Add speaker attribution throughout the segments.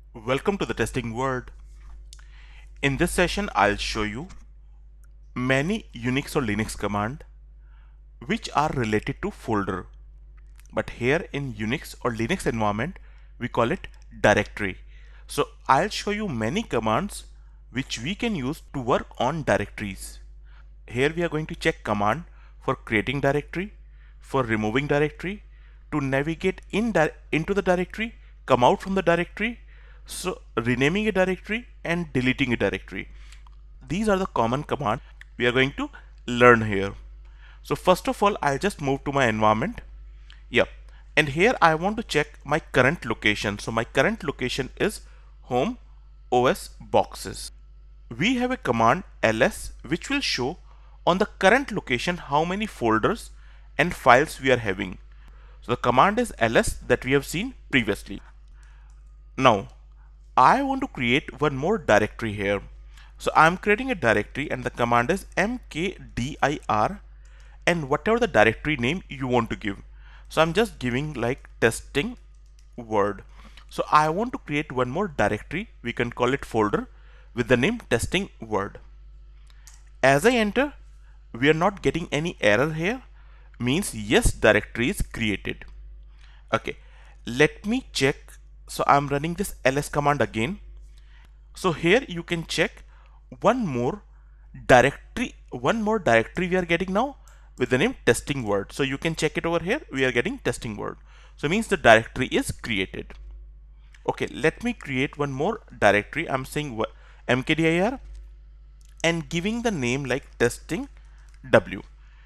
Speaker 1: Welcome to the testing world. In this session, I'll show you many Unix or Linux commands which are related to folder. But here in Unix or Linux environment, we call it directory. So I'll show you many commands which we can use to work on directories. Here we are going to check command for creating directory, for removing directory, to navigate into the directory, come out from the directory, so renaming a directory and deleting a directory. These are the common commands we are going to learn here. So first of all, I'll just move to my environment. Yeah, and here I want to check my current location. So my current location is home OS boxes. We have a command ls which will show on the current location how many folders and files we are having. So the command is ls that we have seen previously. Now I want to create one more directory here. So I'm creating a directory and the command is mkdir and whatever the directory name you want to give. So I'm just giving like testing word. So I want to create one more directory. We can call it folder with the name testing word. As I enter, we are not getting any error here. Means yes, directory is created. Okay, let me check. So I'm running this ls command again. So here you can check one more directory we are getting now with the name testing word. So you can check it over here. We are getting testing word. So means the directory is created. Okay, let me create one more directory. I'm saying mkdir and giving the name like testing w.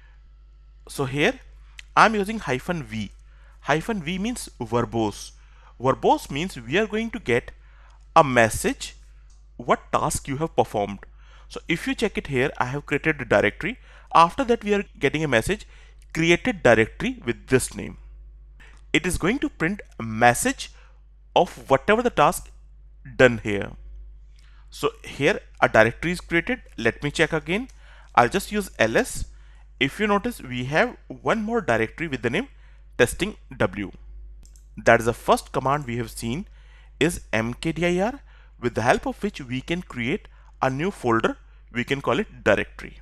Speaker 1: So here I'm using -v. -v means verbose. Verbose means we are going to get a message what task you have performed. So if you check it here, I have created a directory. After that, we are getting a message created directory with this name. It is going to print a message of whatever the task done here. So here a directory is created. Let me check again. I'll just use ls. If you notice, we have one more directory with the name testing w. That is the first command we have seen is mkdir, with the help of which we can create a new folder. We can call it directory.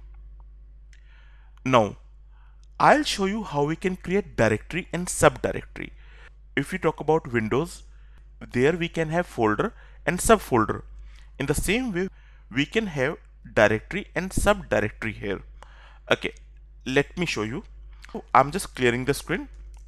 Speaker 1: Now I'll show you how we can create directory and subdirectory. If we talk about Windows, there we can have folder and subfolder. In the same way, we can have directory and subdirectory here. Okay, let me show you. I'm just clearing the screen.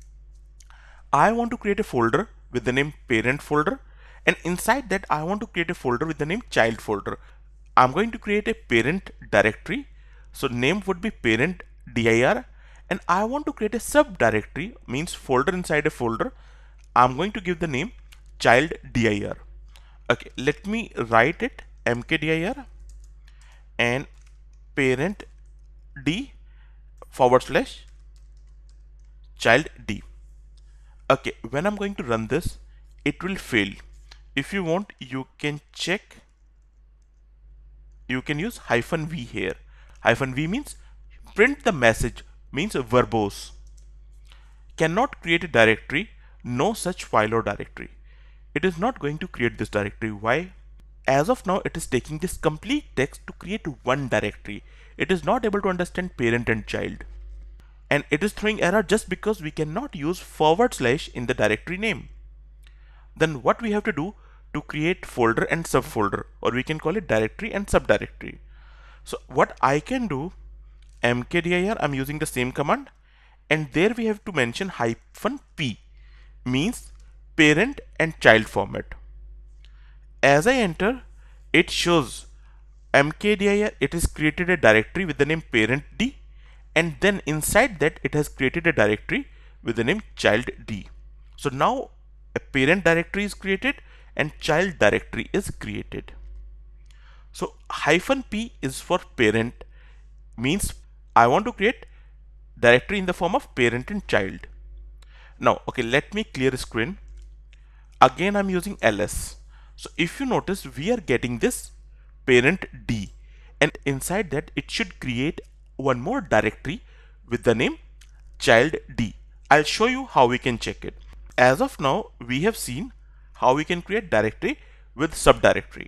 Speaker 1: I want to create a folder with the name parent folder, and inside that I want to create a folder with the name child folder. I'm going to create a parent directory. So name would be parent dir, and I want to create a subdirectory, means folder inside a folder. I'm going to give the name child dir. Okay, let me write it mkdir and parent d / child d. Okay, when I'm going to run this, it will fail. If you want, you can check. You can use -v here. -v means print the message, means verbose. Cannot create a directory, no such file or directory. It is not going to create this directory. Why? As of now, it is taking this complete text to create one directory. It is not able to understand parent and child. And it is throwing error just because we cannot use / in the directory name. Then what we have to do to create folder and subfolder, or we can call it directory and subdirectory. So what I can do, mkdir, I'm using the same command, and there we have to mention -p, means parent and child format. As I enter, it shows mkdir, it has created a directory with the name parent d, and then inside that it has created a directory with the name child d. So now a parent directory is created and child directory is created. So -p is for parent, means I want to create directory in the form of parent and child. Now, okay, let me clear the screen. Again, I'm using ls. So if you notice, we are getting this parent d, and inside that it should create one more directory with the name child d. I'll show you how we can check it. As of now, we have seen how we can create directory with subdirectory.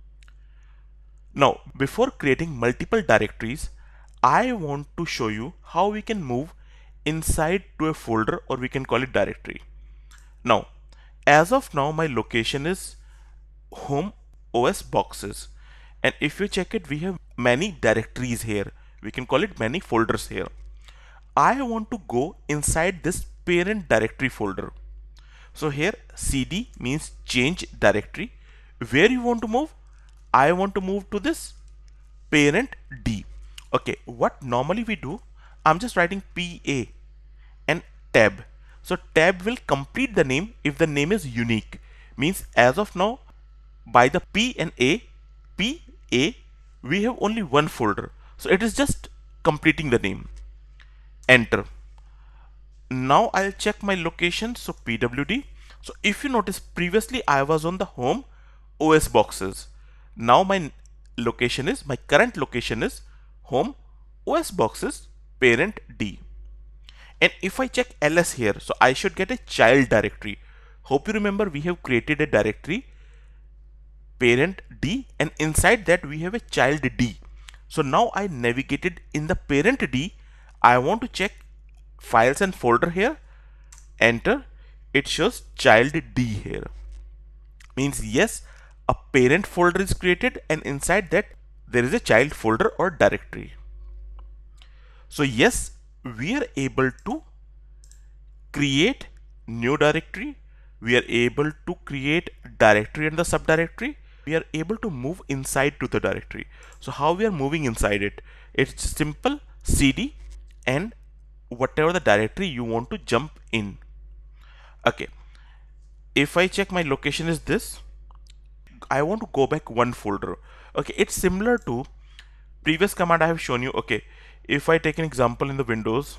Speaker 1: Now, before creating multiple directories, I want to show you how we can move inside to a folder, or we can call it directory. Now, as of now, my location is home OS boxes, and if you check it, we have many directories here. We can call it many folders here. I want to go inside this parent directory folder. So here cd means change directory. Where you want to move? I want to move to this parent D. Okay, what normally we do, I'm just writing PA and tab. So tab will complete the name if the name is unique. Means as of now, by the P and A, PA, we have only one folder. So it is just completing the name. Enter. Now I'll check my location. So pwd. So if you notice, previously I was on the home OS boxes. Now my current location is home OS boxes parent D. And if I check ls here, so I should get a child directory. Hope you remember we have created a directory parent D, and inside that we have a child D. So now I navigated in the parent D. I want to check files and folder here. Enter. It shows child D here. Means yes, a parent folder is created, and inside that there is a child folder or directory. So yes, we are able to create new directory. We are able to create directory and the subdirectory. We are able to move inside to the directory. So how we are moving inside it? It's simple cd and whatever the directory you want to jump in. Okay, if I check my location is this, I want to go back one folder. Okay, it's similar to previous command I have shown you. Okay, if I take an example in the Windows,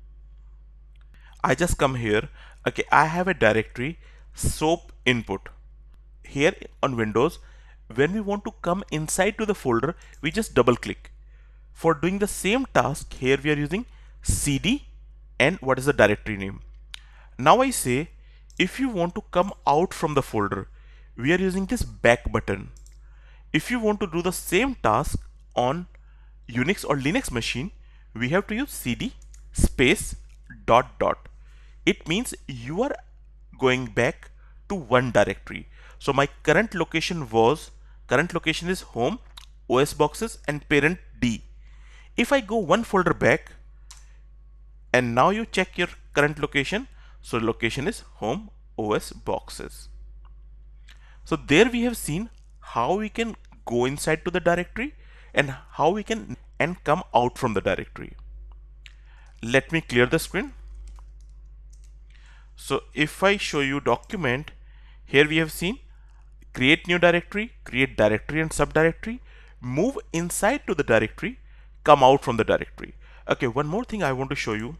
Speaker 1: I just come here. Okay, I have a directory soap input. Here on Windows, when we want to come inside to the folder, we just double click. For doing the same task, here we are using cd and what is the directory name. Now I say, if you want to come out from the folder, we are using this back button. If you want to do the same task on Unix or Linux machine, we have to use cd space dot dot. It means you are going back to one directory. So my current location is home OS boxes and parent D. If I go one folder back, and now you check your current location, so location is home OS boxes. So there we have seen how we can go inside to the directory and how we can come out from the directory. Let me clear the screen. So if I show you document, here we have seen create new directory, create directory and subdirectory, move inside to the directory, come out from the directory. Okay, one more thing I want to show you.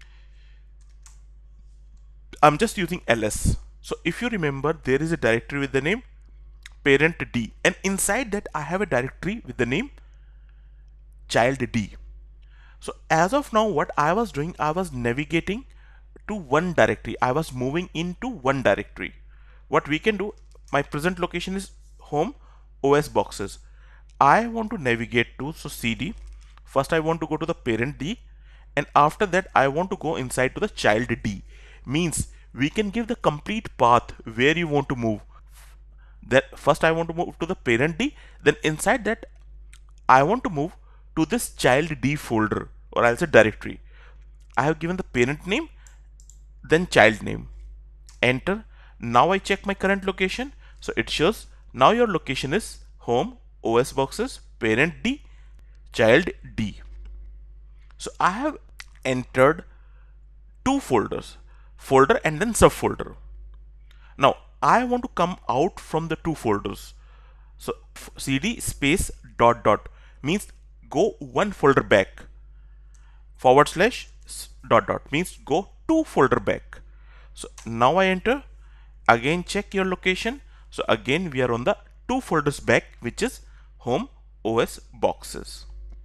Speaker 1: I'm just using ls. So if you remember, there is a directory with the name parent D, and inside that I have a directory with the name child D. So as of now, what I was doing, I was navigating to one directory. I was moving into one directory. What we can do, my present location is home OS boxes. I want to navigate to, so cd. First I want to go to the parent D, and after that I want to go inside to the child D. Means we can give the complete path where you want to move. That first I want to move to the parent D, then inside that I want to move to this child D folder, or I'll say directory. I have given the parent name, then child name. Enter. Now I check my current location. So it shows now your location is home OS boxes parent D child D. So I have entered two folders, folder and then subfolder. Now I want to come out from the two folders. So cd space dot dot means go one folder back. / dot dot means go two folder back. So now I enter. Again check your location. So again we are on the two folders back, which is home OS boxes.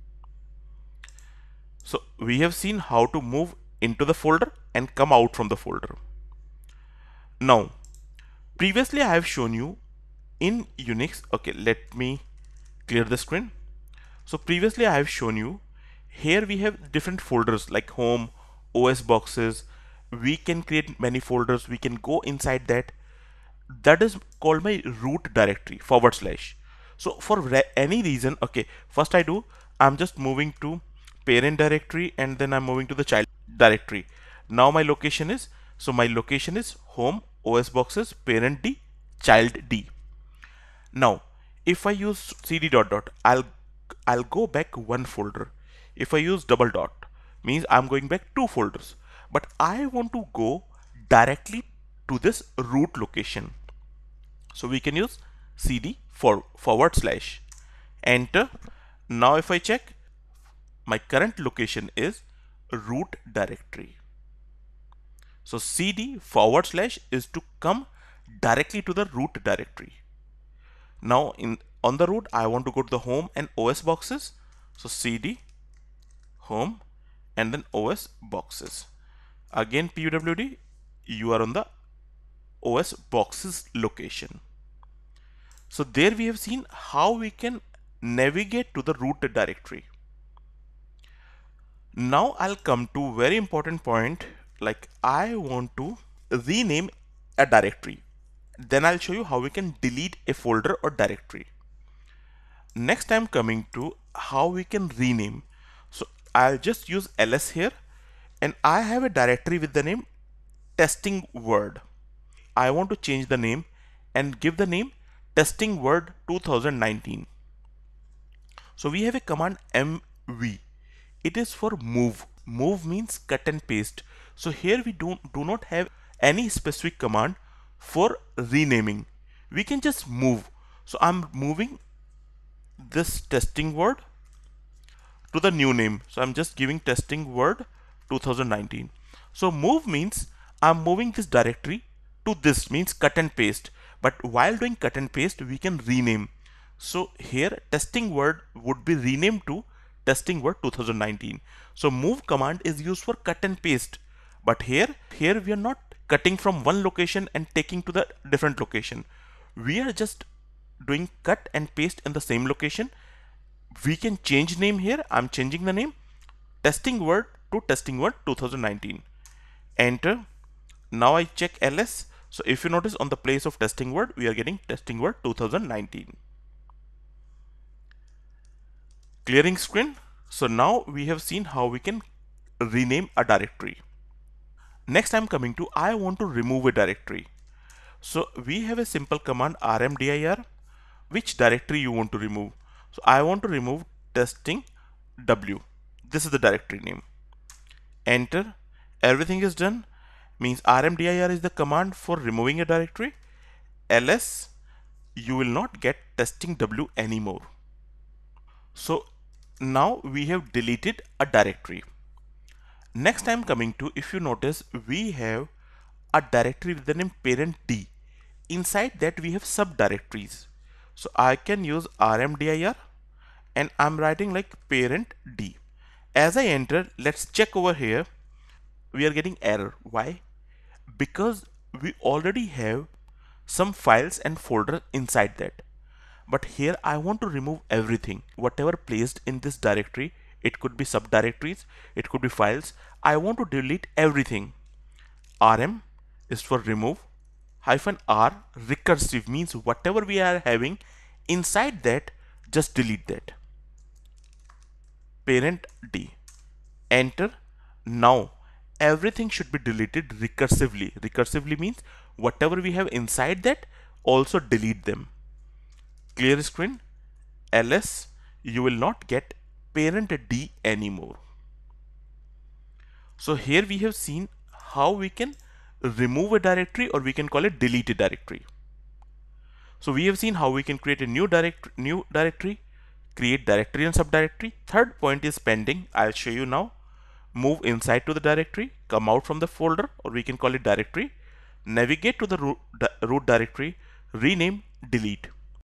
Speaker 1: So we have seen how to move into the folder and come out from the folder. Now previously I have shown you in Unix, okay, let me clear the screen. So previously I have shown you, here we have different folders like home, OS boxes. We can create many folders. We can go inside that. That is called my root directory /. So for any reason, okay, first I'm just moving to parent directory and then I'm moving to the child directory. Now my location is, so my location is home, OS boxes, parent D, child D. Now, if I use cd dot dot, I'll go back one folder. If I use double dot, means I'm going back two folders. But I want to go directly to this root location. So we can use cd /. Enter. Now if I check, my current location is root directory. So cd / is to come directly to the root directory. Now on the root, I want to go to the home and OS boxes. So cd home and then OS boxes. Again pwd, you are on the OS boxes location. So there we have seen how we can navigate to the root directory. Now I'll come to very important point, like I want to rename a directory. Then I'll show you how we can delete a folder or directory. Next I'm coming to how we can rename. So I'll just use ls here and I have a directory with the name testing word. I want to change the name and give the name testing word 2019. So we have a command mv. It is for move. Move means cut and paste. So here we do not have any specific command for renaming. We can just move. So I'm moving this testing word to the new name. So I'm just giving testing word 2019. So move means I'm moving this directory to this, means cut and paste. But while doing cut and paste, we can rename. So here testing word would be renamed to testing word 2019. So move command is used for cut and paste. But here we are not cutting from one location and taking to the different location. We are just doing cut and paste in the same location. We can change name here. I'm changing the name testing word to testing word 2019. Enter. Now I check ls. So if you notice, on the place of testing word, we are getting testing word 2019. Clearing screen. So now we have seen how we can rename a directory. Next I'm coming to, I want to remove a directory. So we have a simple command rmdir. Which directory you want to remove? So I want to remove testing w. This is the directory name. Enter. Everything is done. Means rmdir is the command for removing a directory. ls, you will not get testing w anymore. So now we have deleted a directory. Next I'm coming to, if you notice, we have a directory with the name parent D. Inside that we have subdirectories. So I can use rmdir and I'm writing like parent D. As I enter, let's check over here. We are getting error. Why? Because we already have some files and folder inside that. But here I want to remove everything, whatever placed in this directory. It could be subdirectories, it could be files. I want to delete everything. Rm is for remove. -r recursive means whatever we are having inside that, just delete that. Parent D. Enter. Now everything should be deleted recursively. Recursively means whatever we have inside that, also delete them. Clear screen. ls, you will not get parent D anymore. So here we have seen how we can remove a directory, or we can call it delete a directory. So we have seen how we can create a new directory, create directory and subdirectory. Third point is pending. I'll show you now. Move inside to the directory, come out from the folder, or we can call it directory, navigate to the root directory, rename, delete.